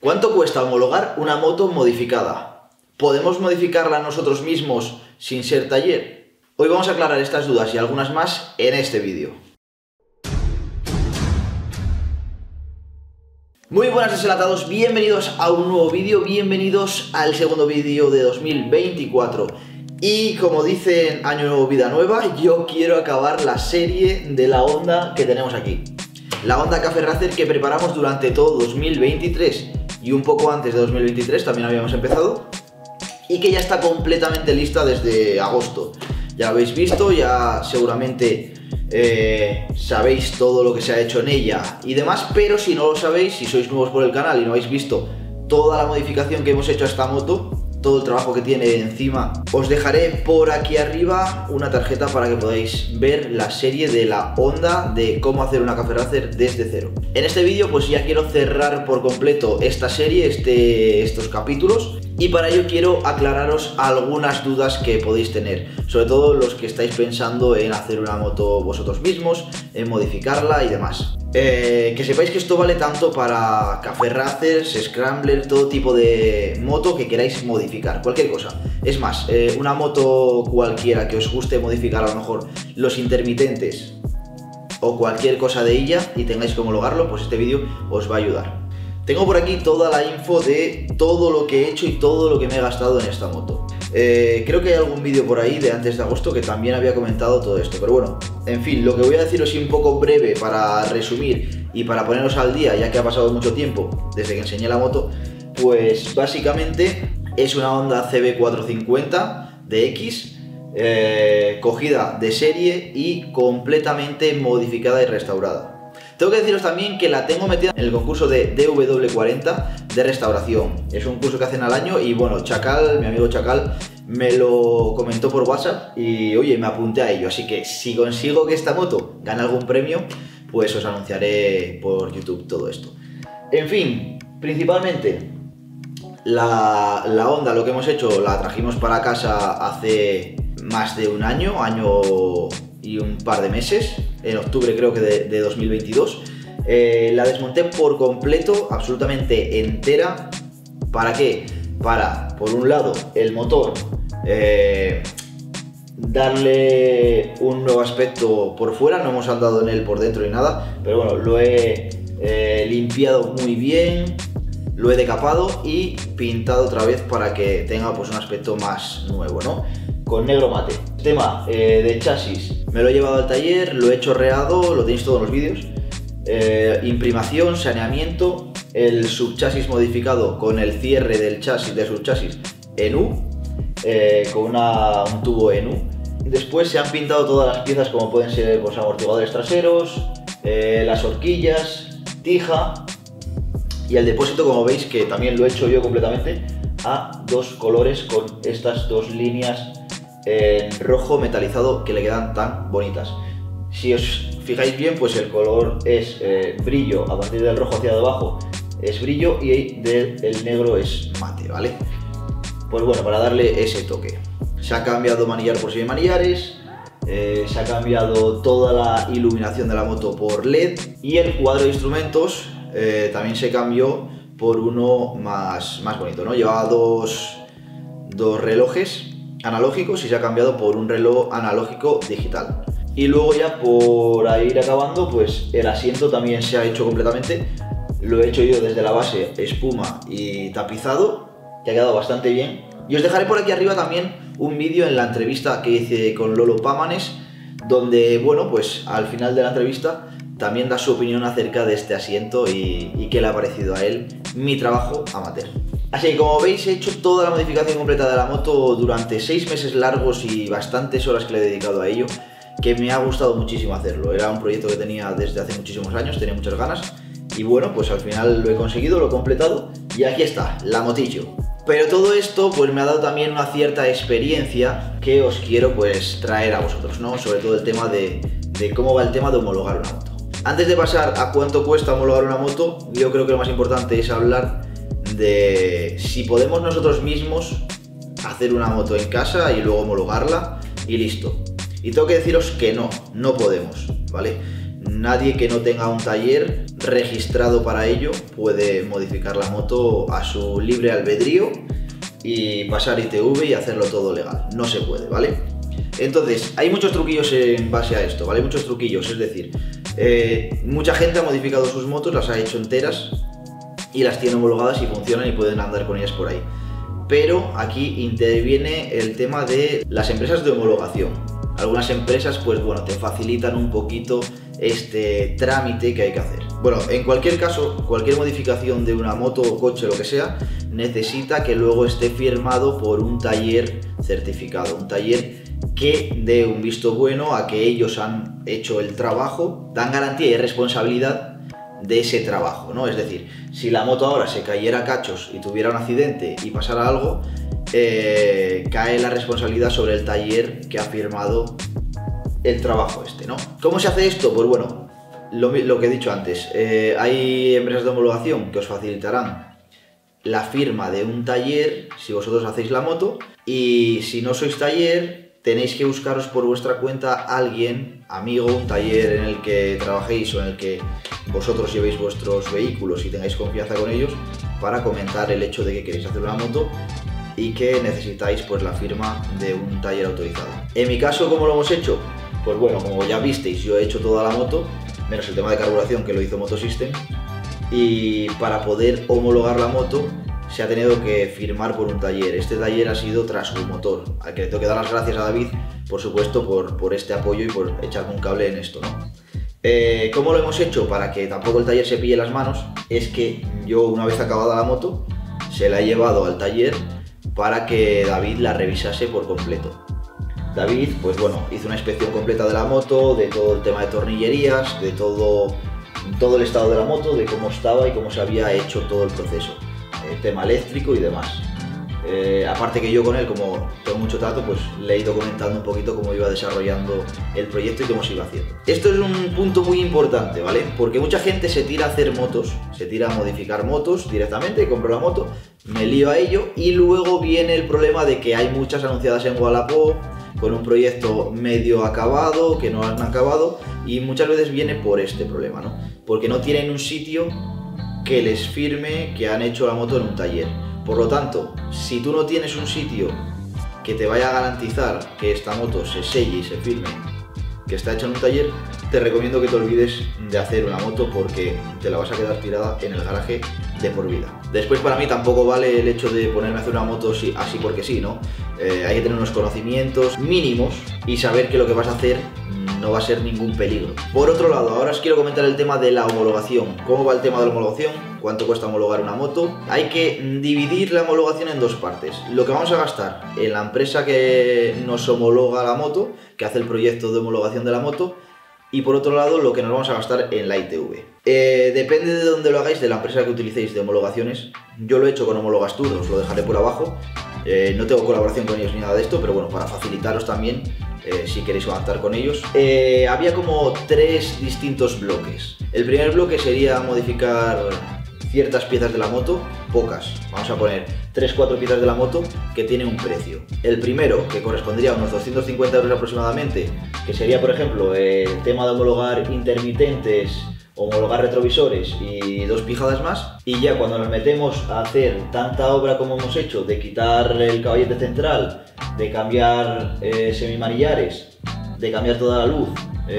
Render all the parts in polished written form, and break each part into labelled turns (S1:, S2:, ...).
S1: ¿Cuánto cuesta homologar una moto modificada? ¿Podemos modificarla nosotros mismos sin ser taller? Hoy vamos a aclarar estas dudas y algunas más en este vídeo. Muy buenas deselatados, bienvenidos a un nuevo vídeo, bienvenidos al segundo vídeo de 2024. Y como dicen Año Nuevo, Vida Nueva, yo quiero acabar la serie de la Honda que tenemos aquí. La Honda Cafe Racer que preparamos durante todo 2023 y un poco antes de 2023 también habíamos empezado. Y que ya está completamente lista desde agosto. Ya lo habéis visto, ya seguramente sabéis todo lo que se ha hecho en ella y demás. Pero si no lo sabéis, si sois nuevos por el canal y no habéis visto toda la modificación que hemos hecho a esta moto, todo el trabajo que tiene encima, os dejaré por aquí arriba una tarjeta para que podáis ver la serie de la Honda de cómo hacer una Cafe Racer desde cero. En este vídeo pues ya quiero cerrar por completo esta serie, estos capítulos, y para ello quiero aclararos algunas dudas que podéis tener, sobre todo los que estáis pensando en hacer una moto vosotros mismos, en modificarla y demás. Que sepáis que esto vale tanto para Cafe Racers, Scrambler, todo tipo de moto que queráis modificar, cualquier cosa. Es más, una moto cualquiera que os guste modificar, a lo mejor los intermitentes o cualquier cosa de ella y tengáis que homologarlo, pues este vídeo os va a ayudar. Tengo por aquí toda la info de todo lo que he hecho y todo lo que me he gastado en esta moto. Creo que hay algún vídeo por ahí de antes de agosto que también había comentado todo esto, pero bueno, en fin, lo que voy a deciros es un poco breve para resumir y para poneros al día, ya que ha pasado mucho tiempo desde que enseñé la moto. Pues básicamente es una Honda CB450 DX, cogida de serie y completamente modificada y restaurada. Tengo que deciros también que la tengo metida en el concurso de DW40 de restauración. Es un curso que hacen al año y bueno, Chacal, mi amigo Chacal, me lo comentó por WhatsApp y oye, me apunté a ello. Así que si consigo que esta moto gane algún premio, pues os anunciaré por YouTube todo esto. En fin, principalmente la Honda, lo que hemos hecho, la trajimos para casa hace más de un año y un par de meses, en octubre creo que de 2022. La desmonté por completo, absolutamente entera. ¿Para qué? Para, por un lado, el motor, darle un nuevo aspecto por fuera. No hemos andado en él por dentro ni nada, pero bueno, lo he limpiado muy bien, lo he decapado y pintado otra vez para que tenga pues un aspecto más nuevo, ¿no? Con negro mate. Tema de chasis, me lo he llevado al taller, lo he chorreado, lo tenéis todos los vídeos. Imprimación, saneamiento, el subchasis modificado con el cierre del chasis, del subchasis en U, con un tubo en U. Después se han pintado todas las piezas, como pueden ser pues, amortiguadores traseros, las horquillas, tija y el depósito, como veis, que también lo he hecho yo completamente a dos colores con estas dos líneas en rojo metalizado que le quedan tan bonitas. Si os fijáis bien, pues el color es brillo, a partir del rojo hacia abajo es brillo y el negro es mate, ¿vale? Pues bueno, para darle ese toque. Se ha cambiado manillar por semimanillares, se ha cambiado toda la iluminación de la moto por LED y el cuadro de instrumentos también se cambió por uno más bonito, ¿no? Llevaba dos relojes analógicos y se ha cambiado por un reloj analógico digital. Y luego ya por ir acabando, pues el asiento también se ha hecho completamente. Lo he hecho yo desde la base, espuma y tapizado, que ha quedado bastante bien. Y os dejaré por aquí arriba también un vídeo en la entrevista que hice con Lolo Pámanes, donde, bueno, pues al final de la entrevista también da su opinión acerca de este asiento y qué le ha parecido a él mi trabajo amateur. Así que como veis, he hecho toda la modificación completa de la moto durante 6 meses largos y bastantes horas que le he dedicado a ello, que me ha gustado muchísimo hacerlo. Era un proyecto que tenía desde hace muchísimos años, tenía muchas ganas y bueno, pues al final lo he conseguido, lo he completado y aquí está, la motillo. Pero todo esto pues me ha dado también una cierta experiencia que os quiero pues traer a vosotros, ¿no? Sobre todo el tema de cómo va el tema de homologar una moto. Antes de pasar a cuánto cuesta homologar una moto, yo creo que lo más importante es hablar de si podemos nosotros mismos hacer una moto en casa y luego homologarla y listo. Y tengo que deciros que no podemos, ¿vale? nadie que no tenga un taller registrado para ello puede modificar la moto a su libre albedrío y pasar ITV y hacerlo todo legal. No se puede, ¿vale? Entonces, hay muchos truquillos en base a esto, ¿vale? Muchos truquillos, es decir, mucha gente ha modificado sus motos, las ha hecho enteras y las tiene homologadas y funcionan y pueden andar con ellas por ahí. Pero aquí interviene el tema de las empresas de homologación. Algunas empresas, pues bueno, te facilitan un poquito este trámite que hay que hacer. Bueno, en cualquier caso, cualquier modificación de una moto o coche, lo que sea, necesita que luego esté firmado por un taller certificado, un taller que dé un visto bueno a que ellos han hecho el trabajo, dan garantía y responsabilidad de ese trabajo, ¿no? Es decir, si la moto ahora se cayera a cachos y tuviera un accidente y pasara algo, cae la responsabilidad sobre el taller que ha firmado el trabajo este, ¿no? ¿Cómo se hace esto? Pues bueno, lo que he dicho antes, hay empresas de homologación que os facilitarán la firma de un taller si vosotros hacéis la moto, y si no sois taller tenéis que buscaros por vuestra cuenta a alguien, amigo, un taller en el que trabajéis o en el que vosotros llevéis vuestros vehículos y tengáis confianza con ellos, para comentar el hecho de que queréis hacer una moto y que necesitáis pues la firma de un taller autorizado. En mi caso, ¿cómo lo hemos hecho? Pues bueno, como ya visteis, yo he hecho toda la moto, menos el tema de carburación que lo hizo Motosystem, y para poder homologar la moto se ha tenido que firmar por un taller. Este taller ha sido Transgumotor, al que le tengo que dar las gracias a David, por supuesto, por este apoyo y por echarme un cable en esto, ¿no? ¿Cómo lo hemos hecho? Para que tampoco el taller se pille las manos, es que yo, una vez acabada la moto, se la he llevado al taller para que David la revisase por completo. David, pues bueno, hizo una inspección completa de la moto, de todo el tema de tornillerías, de todo el estado de la moto, de cómo estaba y cómo se había hecho todo el proceso, el tema eléctrico y demás. Aparte que yo con él, como tengo mucho trato, pues le he ido comentando un poquito cómo iba desarrollando el proyecto y cómo se iba haciendo. Esto es un punto muy importante, ¿vale? Porque mucha gente se tira a hacer motos, se tira a modificar motos directamente, compro la moto, me lío a ello y luego viene el problema de que hay muchas anunciadas en Wallapop con un proyecto medio acabado, que no han acabado, y muchas veces viene por este problema, ¿no? Porque no tienen un sitio que les firme que han hecho la moto en un taller. Por lo tanto, si tú no tienes un sitio que te vaya a garantizar que esta moto se selle y se firme que está hecha en un taller, te recomiendo que te olvides de hacer una moto, porque te la vas a quedar tirada en el garaje de por vida. Después, para mí tampoco vale el hecho de ponerme a hacer una moto así porque sí, ¿no? Hay que tener unos conocimientos mínimos y saber que lo que vas a hacer no va a ser ningún peligro. Por otro lado, ahora os quiero comentar el tema de la homologación. ¿Cómo va el tema de la homologación? ¿Cuánto cuesta homologar una moto? Hay que dividir la homologación en dos partes. Lo que vamos a gastar en la empresa que nos homologa la moto, que hace el proyecto de homologación de la moto, y por otro lado lo que nos vamos a gastar en la ITV. Depende de dónde lo hagáis, de la empresa que utilicéis de homologaciones. Yo lo he hecho con Homologastur, os lo dejaré por abajo. No tengo colaboración con ellos ni nada de esto, pero bueno, para facilitaros también, si queréis contactar con ellos. Había como 3 distintos bloques. El primer bloque sería modificar ciertas piezas de la moto, pocas, vamos a poner 3-4 piezas de la moto que tienen un precio. El primero, que correspondería a unos 250 euros aproximadamente, que sería, por ejemplo, el tema de homologar intermitentes, homologar retrovisores y 2 pijadas más. Y ya cuando nos metemos a hacer tanta obra como hemos hecho, de quitar el caballete central, de cambiar semimanillares, de cambiar toda la luz,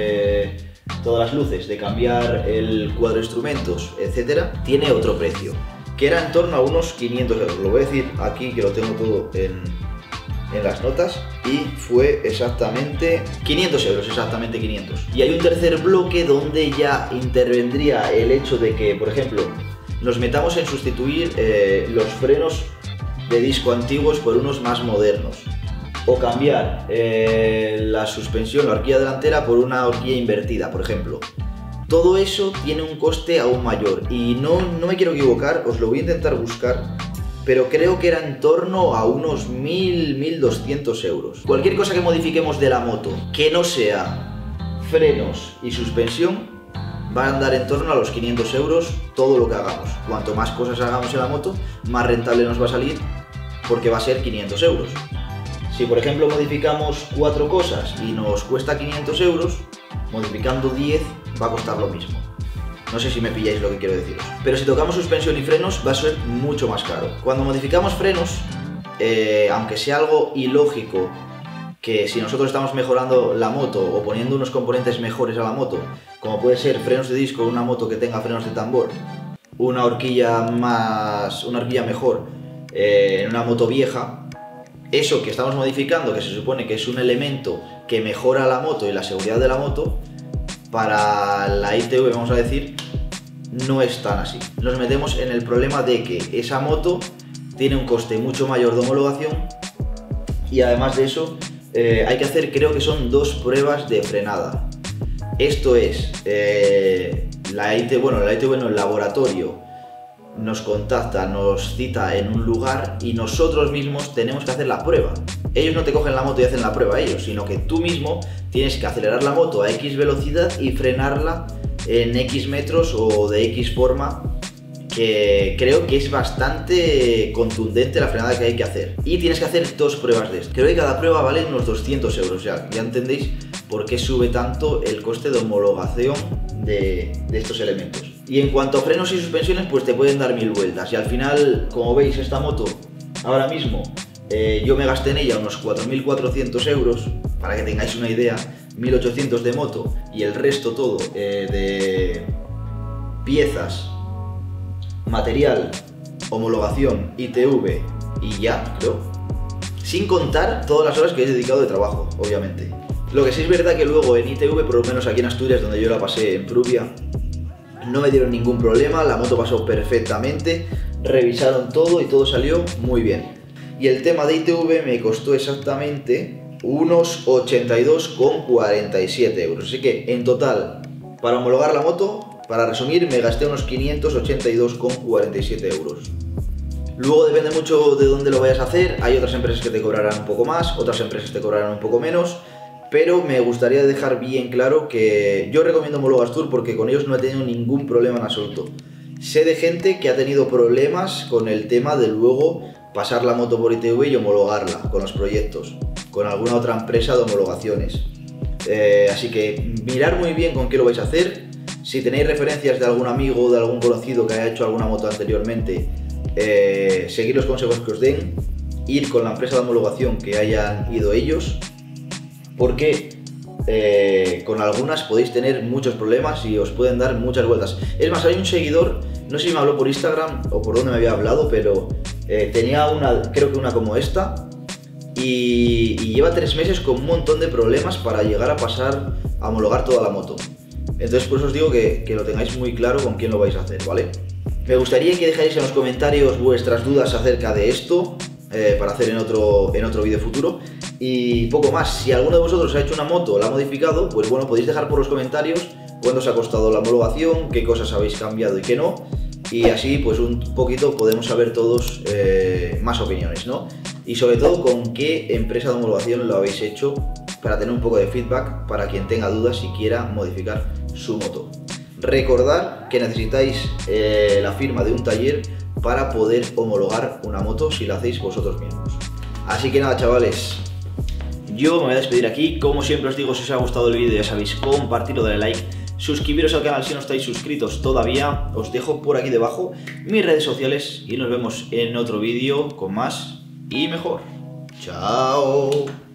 S1: todas las luces, de cambiar el cuadro de instrumentos, etcétera, tiene otro precio, que era en torno a unos 500 euros. Lo voy a decir aquí, que lo tengo todo en las notas, y fue exactamente 500 euros, exactamente 500. Y hay un tercer bloque donde ya intervendría el hecho de que, por ejemplo, nos metamos en sustituir los frenos de disco antiguos por unos más modernos, o cambiar la suspensión, la horquilla delantera, por una horquilla invertida, por ejemplo. Todo eso tiene un coste aún mayor, y no me quiero equivocar, os lo voy a intentar buscar, pero creo que era en torno a unos 1.200 euros. Cualquier cosa que modifiquemos de la moto que no sea frenos y suspensión va a andar en torno a los 500 euros todo lo que hagamos. Cuanto más cosas hagamos en la moto, más rentable nos va a salir, porque va a ser 500 euros. Si por ejemplo modificamos 4 cosas y nos cuesta 500 euros, modificando 10 va a costar lo mismo. No sé si me pilláis lo que quiero deciros. Pero si tocamos suspensión y frenos va a ser mucho más caro. Cuando modificamos frenos, aunque sea algo ilógico, que si nosotros estamos mejorando la moto o poniendo unos componentes mejores a la moto, como puede ser frenos de disco en una moto que tenga frenos de tambor, una horquilla mejor en una moto vieja, eso que estamos modificando, que se supone que es un elemento que mejora la moto y la seguridad de la moto, para la ITV, vamos a decir, no es tan así. Nos metemos en el problema de que esa moto tiene un coste mucho mayor de homologación y además de eso hay que hacer, creo que son 2 pruebas de frenada. Esto es, la ITV no, el laboratorio nos contacta, nos cita en un lugar y nosotros mismos tenemos que hacer la prueba. Ellos no te cogen la moto y hacen la prueba ellos, sino que tú mismo tienes que acelerar la moto a X velocidad y frenarla en X metros o de X forma, que creo que es bastante contundente la frenada que hay que hacer. Y tienes que hacer 2 pruebas de esto. Creo que cada prueba vale unos 200 euros, ya entendéis por qué sube tanto el coste de homologación de estos elementos. Y en cuanto a frenos y suspensiones, pues te pueden dar 1000 vueltas. Y al final, como veis, esta moto ahora mismo yo me gasté en ella unos 4.400 euros, para que tengáis una idea, 1.800 de moto y el resto todo de piezas, material, homologación, ITV y ya, creo. Sin contar todas las horas que he dedicado de trabajo, obviamente. Lo que sí es verdad que luego en ITV, por lo menos aquí en Asturias, donde yo la pasé en Prubia, no me dieron ningún problema, la moto pasó perfectamente, revisaron todo y todo salió muy bien. Y el tema de ITV me costó exactamente unos 82,47 euros. Así que en total, para homologar la moto, para resumir, me gasté unos 582,47 euros. Luego depende mucho de dónde lo vayas a hacer, hay otras empresas que te cobrarán un poco más, otras empresas te cobrarán un poco menos, pero me gustaría dejar bien claro que yo recomiendo Homologastur porque con ellos no he tenido ningún problema en absoluto. Sé de gente que ha tenido problemas con el tema de luego pasar la moto por ITV y homologarla con los proyectos, con alguna otra empresa de homologaciones. Así que mirar muy bien con qué lo vais a hacer. Si tenéis referencias de algún amigo o de algún conocido que haya hecho alguna moto anteriormente, seguid los consejos que os den, ir con la empresa de homologación que hayan ido ellos, porque con algunas podéis tener muchos problemas y os pueden dar muchas vueltas. Es más, hay un seguidor, no sé si me habló por Instagram o por dónde me había hablado, pero tenía una, creo que una como esta, y lleva 3 meses con un montón de problemas para llegar a pasar a homologar toda la moto. Entonces por eso os digo que lo tengáis muy claro con quién lo vais a hacer, ¿vale? Me gustaría que dejáis en los comentarios vuestras dudas acerca de esto, para hacer en otro vídeo futuro. Y poco más, si alguno de vosotros ha hecho una moto o la ha modificado, pues bueno, podéis dejar por los comentarios cuándo os ha costado la homologación, qué cosas habéis cambiado y qué no. Y así pues un poquito podemos saber todos más opiniones, ¿no? Y sobre todo con qué empresa de homologación lo habéis hecho, para tener un poco de feedback para quien tenga dudas y quiera modificar su moto. Recordad que necesitáis la firma de un taller para poder homologar una moto si la hacéis vosotros mismos. Así que nada, chavales, yo me voy a despedir aquí. Como siempre os digo, si os ha gustado el vídeo ya sabéis, compartirlo, darle like, suscribiros al canal si no estáis suscritos todavía. Os dejo por aquí debajo mis redes sociales y nos vemos en otro vídeo con más y mejor. Chao.